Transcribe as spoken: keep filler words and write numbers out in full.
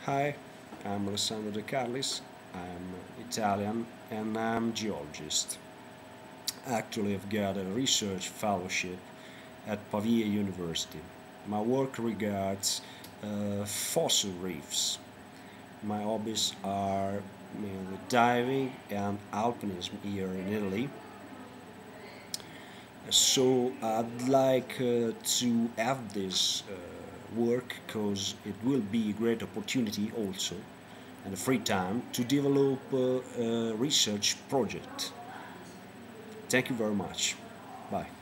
Hi, I'm Alessandro De Carlis. I'm Italian and I'm geologist. Actually, I've got a research fellowship at Pavia University. My work regards uh, fossil reefs. My hobbies are mainly diving and alpinism here in Italy. So I'd like uh, to have this uh, work because it will be a great opportunity also and a free time to develop uh, a research project. Thank you very much. Bye.